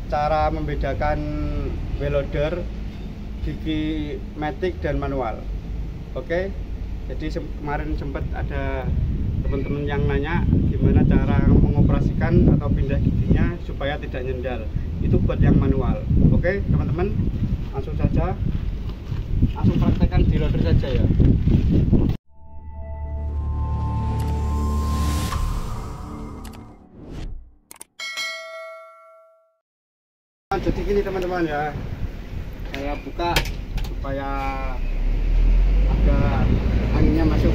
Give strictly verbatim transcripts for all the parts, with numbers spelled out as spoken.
cara membedakan wheel loader, gigi matic dan manual. Oke, jadi kemarin sempat ada teman-teman yang nanya gimana cara mengoperasikan atau pindah giginya supaya tidak nyendal. Itu buat yang manual. Oke teman-teman, langsung saja langsung praktekkan di loader saja ya. Jadi gini teman-teman ya, saya buka supaya agak anginnya masuk.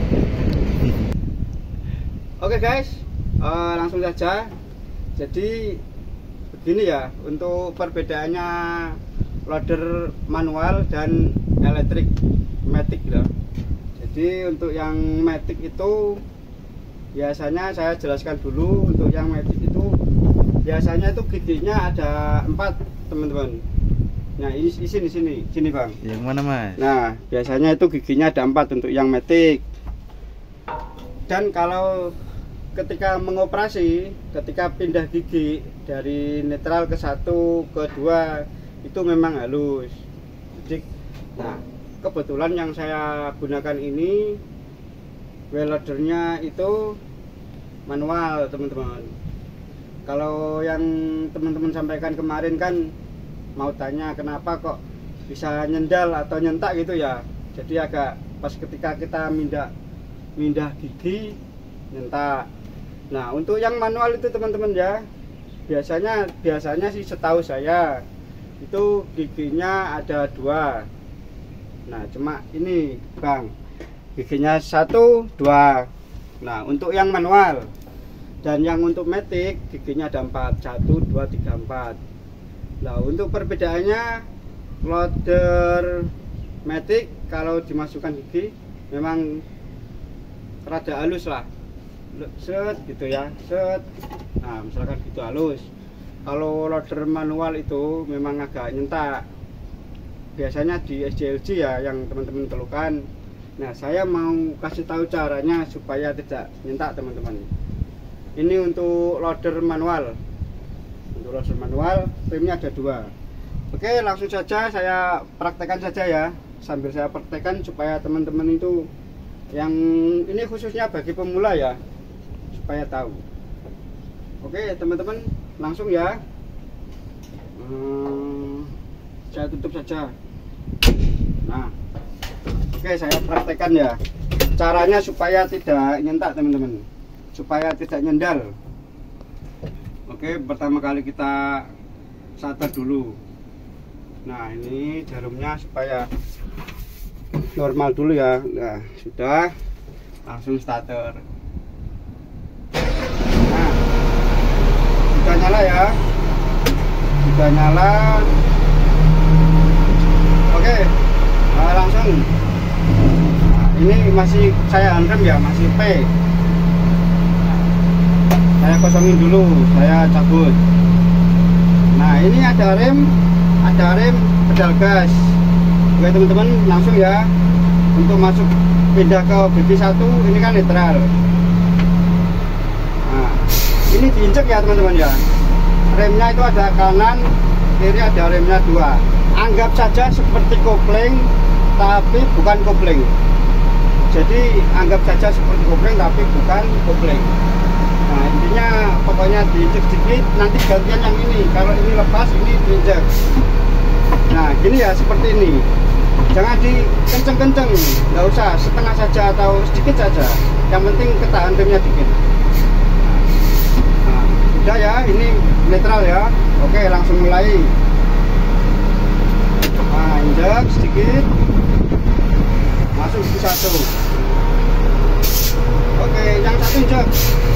Oke guys, uh, langsung saja. Jadi begini ya, untuk perbedaannya loader manual dan elektrik matic ya. Jadi untuk yang matic itu biasanya saya jelaskan dulu. Untuk yang matic itu biasanya itu giginya ada empat teman-teman. Nah ini di sini sini sini bang. Yang mana mas? Nah biasanya itu giginya ada empat untuk yang matic. Dan kalau ketika mengoperasi, ketika pindah gigi dari netral ke satu ke dua itu memang halus. Jadi, nah kebetulan yang saya gunakan ini wheel loadernya itu manual teman-teman. Kalau yang teman-teman sampaikan kemarin kan mau tanya kenapa kok bisa nyendal atau nyentak gitu ya. Jadi agak pas ketika kita mindah mindah gigi nyentak. Nah untuk yang manual itu teman-teman ya, biasanya biasanya sih setahu saya itu giginya ada dua. Nah cuma ini bang, giginya satu dua. Nah untuk yang manual. Dan yang untuk matic giginya ada empat, satu, dua, tiga, empat. Nah untuk perbedaannya loader matic kalau dimasukkan gigi memang rada halus lah, set gitu ya, set. Nah misalkan gitu halus. Kalau loader manual itu memang agak nyentak. Biasanya di S J L G ya yang teman-teman keluhkan. Nah saya mau kasih tahu caranya supaya tidak nyentak teman-teman. Ini untuk loader manual. Untuk loader manual, remnya ada dua. Oke, langsung saja saya praktekkan saja ya. Sambil saya praktekkan supaya teman-teman itu yang ini khususnya bagi pemula ya, supaya tahu. Oke, teman-teman, langsung ya. Hmm, saya tutup saja. Nah, oke, saya praktekkan ya. Caranya supaya tidak nyentak teman-teman, supaya tidak nyendal. Oke, pertama kali kita starter dulu. Nah ini jarumnya supaya normal dulu ya. Nah sudah, langsung starter. Nah sudah nyala ya, sudah nyala. Oke, nah, langsung. Nah, ini masih saya handrem ya, masih P. Saya kosongin dulu, saya cabut. Nah ini ada rem, ada rem pedal gas. Oke teman-teman, langsung ya. Untuk masuk pindah ke gigi satu ini kan netral. Nah ini diinjek ya teman-teman ya. Remnya itu ada kanan kiri, ada remnya dua. Anggap saja seperti kopling tapi bukan kopling. Jadi anggap saja seperti kopling tapi bukan kopling. Nah intinya pokoknya diinjek sedikit, nanti gantian yang ini. Kalau ini lepas, ini diinjek. Nah gini ya, seperti ini. Jangan dikenceng-kenceng, nggak usah, setengah saja atau sedikit saja. Yang penting ketahan remnya dikit. Nah udah ya, ini netral ya. Oke langsung mulai. Nah injek sedikit, masuk ke satu. Oke yang satu injek.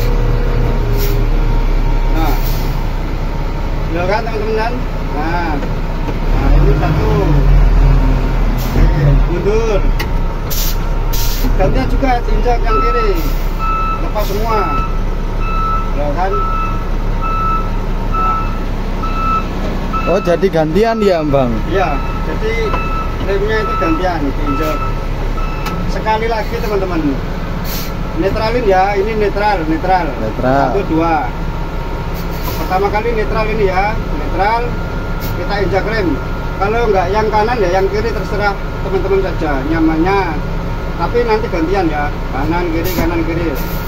Nah, ya kan teman-teman. Nah, nah ini satu. Oke, mundur. Gantian juga injak yang kiri. Lepas semua. Ya kan. Oh jadi gantian ya bang? Iya, jadi remnya itu gantian diinjak. Sekali lagi teman-teman. Netralin ya, ini netral, netral. Netral. Satu dua. pertama kali netral ini ya, netral kita injak rem. Kalau nggak yang kanan ya yang kiri terserah teman-teman saja nyamannya, tapi nanti gantian ya, kanan kiri kanan kiri.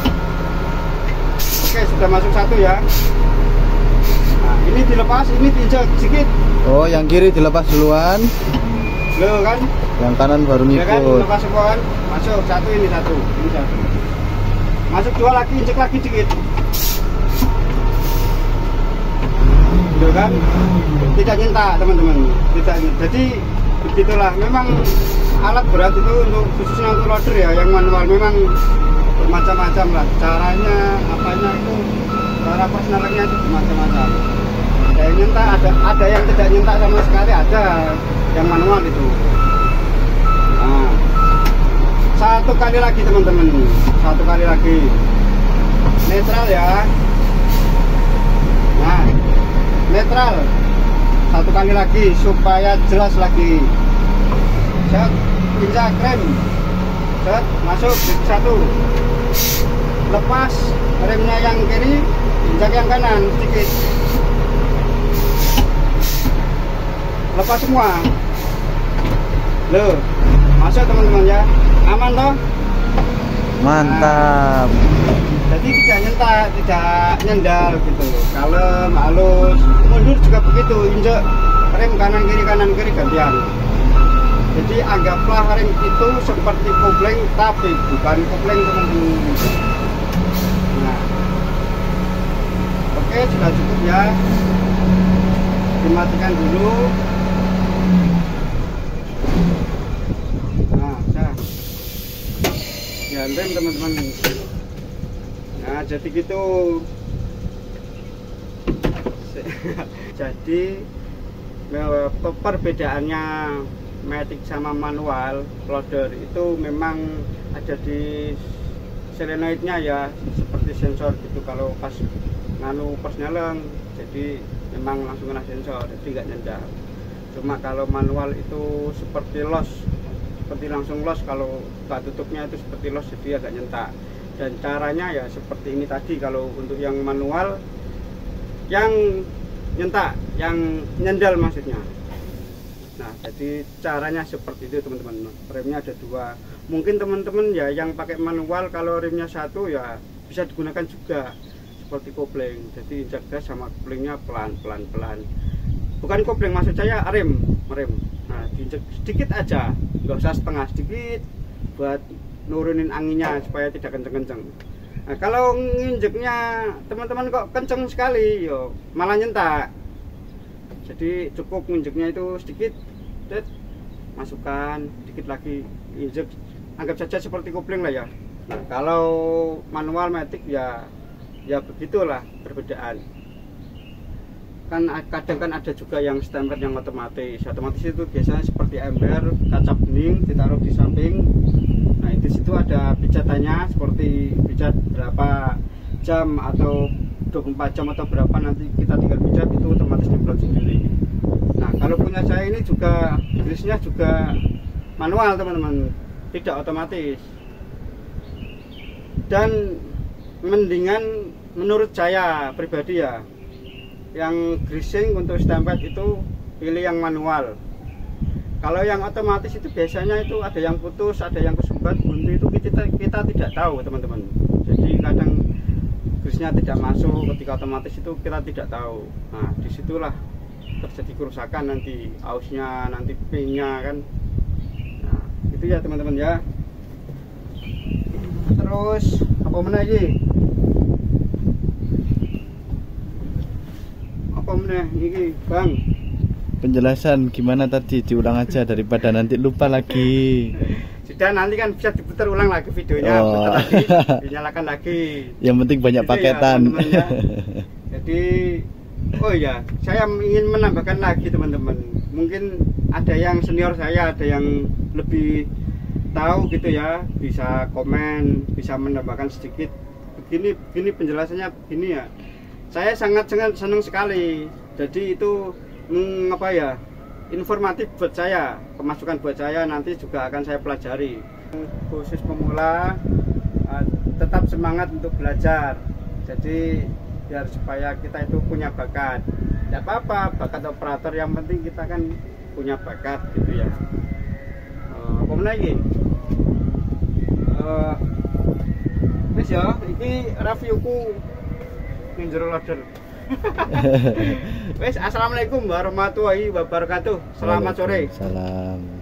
Oke, sudah masuk satu ya. Nah, ini dilepas, ini diinjak sedikit. Oh, yang kiri dilepas duluan. Loh kan? Yang kanan baru Ya kan, ngikut. lepas semua kan? Masuk satu, ini satu, ini satu. Masuk dua lagi, injek lagi dikit. Loh kan? Tidak nyentak teman-teman. Tidak nyentak. Jadi begitulah. Memang alat berat itu untuk khususnya untuk loader ya, yang manual memang bermacam-macam lah. Caranya, apanya itu, cara personalnya itu bermacam-macam. Ada yang nyentak, ada ada yang tidak nyentak sama sekali, ada yang manual itu. Nah, satu kali lagi teman-teman, satu kali lagi netral ya. Nah, netral satu kali lagi supaya jelas lagi. Set, injak rem, set, masuk satu, lepas remnya yang kiri, injak yang kanan sedikit, lepas semua. Loh, masuk teman-teman ya, aman toh? Mantap. Nah, jadi tidak nyentak, tidak nyendal gitu, kalem, halus. Mundur juga begitu, injek rem kanan kiri kanan kiri gantian. Jadi anggaplah rem itu seperti kopling, tapi bukan kopling teman-teman. Nah, oke, sudah cukup ya, dimatikan dulu. Nah, sudah ya rem teman-teman. Nah, jadi gitu. Jadi perbedaannya matic sama manual loader itu memang ada di solenoidnya ya, seperti sensor gitu. Kalau pas nganu pas nyeleng, jadi memang langsung kena sensor, jadi nggak nendang. Cuma kalau manual itu seperti los, seperti langsung los. Kalau buka tutupnya itu seperti los, jadi agak nyentak. Dan caranya ya seperti ini tadi. Kalau untuk yang manual, yang nyentak, yang nyendal maksudnya. Nah, jadi caranya seperti itu teman-teman. Remnya ada dua. Mungkin teman-teman ya yang pakai manual, kalau remnya satu ya bisa digunakan juga seperti kopling. Jadi injak gas sama koplingnya pelan-pelan pelan. Bukan kopling, maksud saya rem, rem. Nah, diinjak sedikit aja, nggak usah setengah, sedikit buat nurunin anginnya supaya tidak kenceng-kenceng. Nah, kalau nginjeknya teman-teman kok kenceng sekali, yo malah nyentak. Jadi cukup nginjeknya itu sedikit,det, masukkan sedikit lagi, injek, anggap saja seperti kopling lah ya. Nah, kalau manual matic ya, ya begitulah perbedaan. Kan kadang kan ada juga yang stempel yang otomatis. Otomatis itu biasanya seperti ember, kaca bening ditaruh di samping. Nah, di situ ada pijatannya, seperti pijat berapa jam atau dua puluh empat jam atau berapa, nanti kita tinggal pijat itu otomatis nyemprot sendiri. Nah, kalau punya saya ini juga grisnya juga manual teman-teman, tidak otomatis. Dan mendingan menurut saya pribadi ya, yang greasing untuk stempel itu pilih yang manual. Kalau yang otomatis itu biasanya itu ada yang putus, ada yang kesumbat, buntu, itu kita, kita tidak tahu teman-teman. Jadi kadang greasnya tidak masuk ketika otomatis, itu kita tidak tahu. Nah, disitulah terjadi kerusakan nanti, ausnya, nanti pinnya kan. Nah, itu ya teman-teman ya. Terus apa mana lagi? Apa mana ini bang? Penjelasan gimana tadi, diulang aja daripada nanti lupa lagi. Sudah, nanti kan bisa diputar ulang lagi videonya, Oh. putar lagi, dinyalakan lagi. Yang penting banyak Gitu paketan. ya, teman-teman ya. Jadi, oh ya, saya ingin menambahkan lagi teman-teman. Mungkin ada yang senior saya, ada yang lebih tahu gitu ya, bisa komen, bisa menambahkan sedikit. Begini, begini penjelasannya begini ya. Saya sangat sangat senang sekali. Jadi itu Hmm, apa ya, informatif buat saya, pemasukan buat saya, nanti juga akan saya pelajari. Khusus pemula, uh, tetap semangat untuk belajar. Jadi biar supaya kita itu punya bakat. Tidak apa-apa, bakat operator, yang penting kita kan punya bakat gitu ya. Uh, apa lagi? Uh, wis ya, iki reviewku ning jero loader. Wes, assalamualaikum warahmatullahi wabarakatuh. Selamat sore. Salam.